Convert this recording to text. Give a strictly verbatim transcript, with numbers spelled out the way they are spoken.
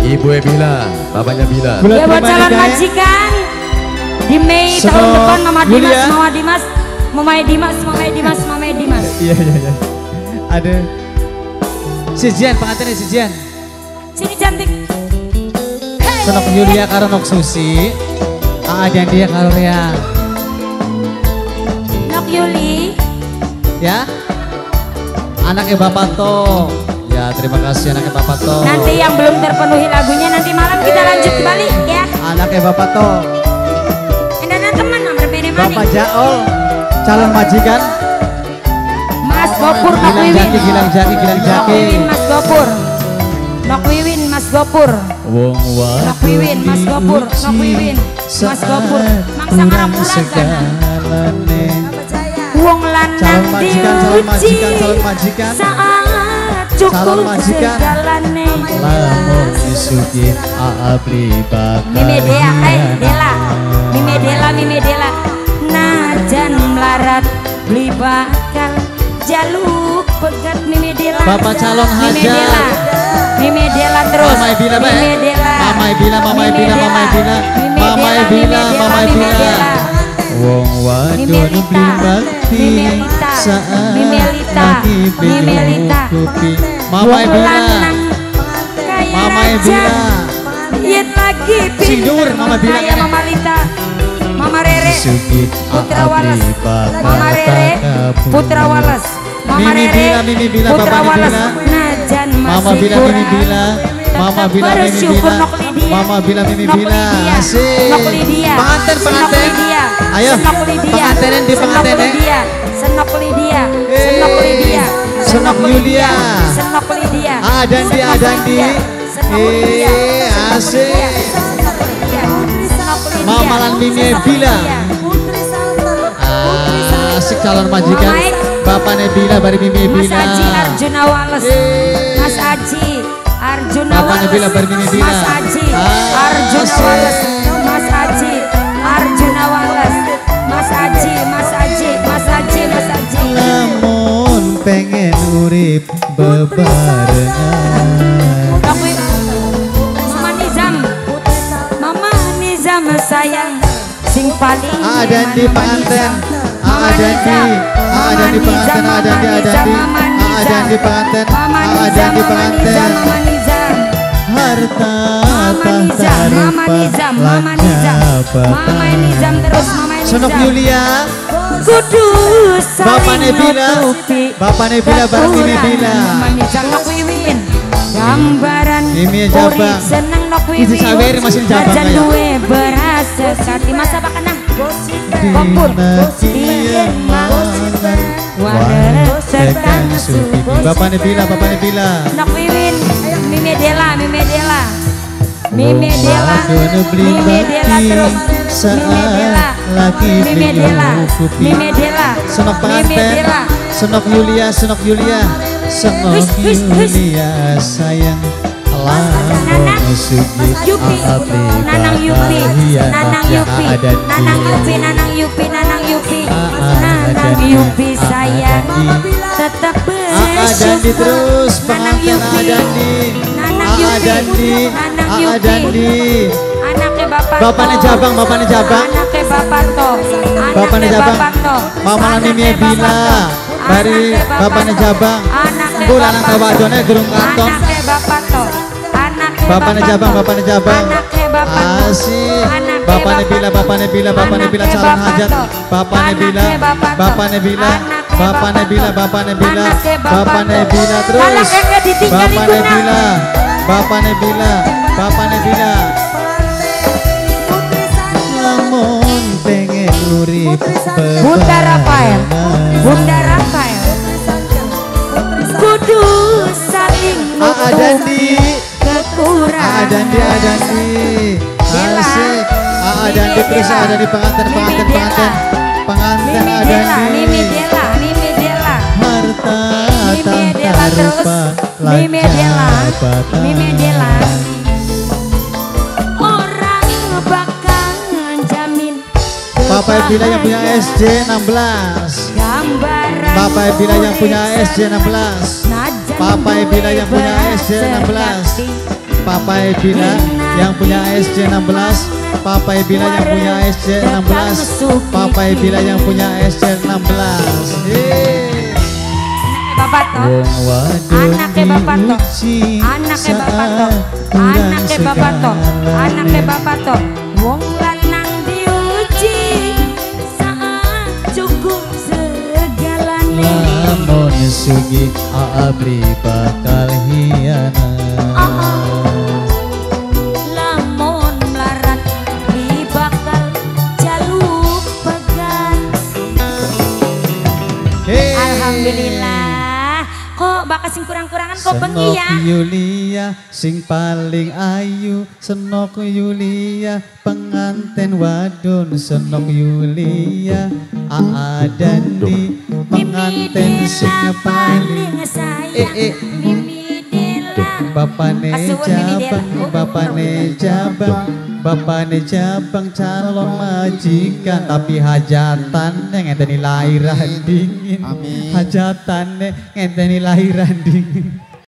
Ibu Ebila, bapaknya Bila. Ya buat calon majikan di Mei tahun depan Mama Dimas, Mama Dimas, Mama Dimas, Mama Dimas, Mama Dimas. Iya iya iya. Ada Sijian, pengantinnya Sijian. Sini cantik. Senok Yulia karo Nok Susi. Aa dan dia karo Ria. Nok Yuli. Ya. Anaknya Bapak To. Ya terima kasih anaknya Bapak To. Nanti yang belum terpenuhi lagunya nanti malam kita lanjut kembali ya. Anaknya Bapak To. Ada teman nomor beda mana? Bapak Jaol, calon majikan. Mas Gopur, Nok Gilang Wiwin. Jaki, Gilang Jaki, Gilang Nok Jaki. Wiwin, Mas Gopur. Nok Wiwin, Mas Gopur. Wong Nok Wiwin, Mas Gopur. Nok Wiwin, Mas Gopur. Mangsa ngarapulan sana. Wong lanang diuji saat cukup segalane. lamun disugi abli bakal. Mime Dea, eh Dela, Mime Dela, Mime Dela. Najan melarat beli bakal jaluk pegat Mime Dela. Bapak calon Mime hajat. Dela, Mime Dela terus. Mama Ebila, Pak. Mime Dela, Mama Ebila, Mama Ebila, Mama Ebila. Mama Ebila, Mama Ebila. Wong wadon beli bakti saat lagi Mimelita. Mama Ebila. Mama Ebila. Yet lagi Sindur, Mama Ebila. Saya Mama Lita, Mama Rere, Sugit Putra Walas, abli Mama Rere, Putra Walas, Mama Mimi Rere, Bila, Mimi Bila, Putra Bapak Walas. Bila. Najan Mama masih Bila, Mimi kurang. Bila. Mama Tetap Bila, Mimi bersyukur Bila. Nok Lydia. Mama Bila, Mimi Nok Bila. Lydia. Asik. Nok Lydia. Pengantin, Senok pengantin. Lydia. Ayo, Senok Lydia. pengantinan di Senok pengantinnya. Lydia. Senok Lydia. Senok Lydia. Senok Yulia. Senok Lydia. Ah, Dandi, ah, Dandi. Senok Lydia. Eh, asik. Senok Lydia. Senok Lydia. Mama lan Mimi Senok Bila. Lydia. Asik calon majikan. Bapak Nebila, bari Mimi Mas Bila. Aji Arjuna Wales. Eh. Mas Aji Arjuna Bapak Wales. Nebila, bari Mimi Bila. Mas Aji Ah, Arjuna asik. Wales. Mas Aji Arjuna Wales. Mas Aji, Mas Aji, Mas Aji, Mas Aji. Namun pengen urip bebarengan. Tapi Mama Nizam, Mama Nizam sayang sing paling Ada di pengantin, ada di, ada di pengantin, ada di, ada di, ada di pengantin, ada di pengantin. Mama Nizam, Harta Mama Nizam, Mama Nizam, Mama Nizam, Mama Nizam terus Mama Nizam. Senok Yulia, Kudus Bapak saling Nebila, nutupi Bapak Nebila, Bapak Mimi Bila. Mama Nizam Nok Wiwin. Gambaran Mimi Jabang. urip seneng Nok Itu Wiwin. Saweri masih di Jabang, Najan ya? duwe berasa sati masa bakana. Kompur Dien mangan Wadah sedang subuh. Bapak Nebila, Bapak Nebila. Nok Wiwin, Mimi Dela, Mimi Dela, Mimi Dela, Waduh, beli Mimi Dela bakti terus, Mimi saat Dela, lagi Mimi Dela, menyukupi. Mimi Dela, Senok Mimi pengantin, Dela. Senok Yulia, Senok Yulia, Senok Hush, hush, hush. Yulia sayang. Nanang Yupi, Nanang Yupi, Nanang Yupi, Nanang Yupi, Nanang Yupi, Nanang Yupi, Nanang Yupi sayang tetap Adandi bersyukur. terus, Nanang pengantin Yupi, Adandi, Nanang Yupi, Adandi, Nanang Yupi, Adandi. anaknya Bapak Bapaknya To. Jabang, bapaknya Jabang. Anaknya Bapak To, Bapaknya anaknya Jabang. Bapak To. Mama Anaknya Mimi Bapak Bila, To. dari Anaknya Bapak bapaknya To. Jabang. Anaknya Bulan Bapak anak To. wadonnya gerung kantong. Anaknya Bapak To. Anaknya Bapaknya Bapak Jabang, To. bapaknya Jabang. Anaknya Bapak To. Asik. Anaknya Bapaknya Bapak Bila, To. bapaknya Bila, bapaknya Bila Anaknya calon Bapak hajat. To. Bapaknya Bila, Anaknya Bapak To. bapaknya Bila, Anaknya bapaknya Bapak Bila, To. bapaknya Bila, Anaknya Bapak bapaknya To. Bila terus. Anaknya nggak ditinggalin Bapaknya guna. Bila, bapaknya Bila, bapaknya Bila. Namun pengen urip Bunda Rafael, bebarengan. Bunda Rafael, kudus saling Ah, Adandi. nutupi kekurangan. Adandi, Adandi. Dela. Asik. Ah, Adandi Mimi terus Dela. ada di pengantin, Mimi pengantin, Dela. pengantin. Pengantin Mimi Dela, Adandi. Mimi Dela, Mimi Dela, Harta Mimi Dela tanpa terus, rupa Mimi Dela, jabatan. Mimi Dela. Orang bakal jamin. Papa Bila yang punya S D enam belas. Gambaran Papa Bila yang punya S D enam belas. Najan Papa Bila yang punya S D enam belas. berarti Papa Ebina yang punya S C enam belas, Papa Ebina yang punya S C enam belas, Papa Ebina yang punya S C enam belas. Bapak toh, anaknya bapak toh, anaknya bapak toh, anaknya bapak toh, anaknya bapak toh. Wong lanang diuji saat cukup segalanya. Lamun sugi abri bakal hianat. Lamun melarat beli bakal jaluk pegang. Alhamdulillah. Kok bakal sing kurang-kurangan kok bengi ya. Senok Yulia sing paling ayu, Senok Yulia penganten wadon, Senok Yulia Aa Dandi penganten sing paling eh eh Bapane Jabang, Bapane Jabang, Bapane Jabang calon majikan, tapi hajatan ngenteni lahiran dingin. Hajatan ngenteni lahiran dingin.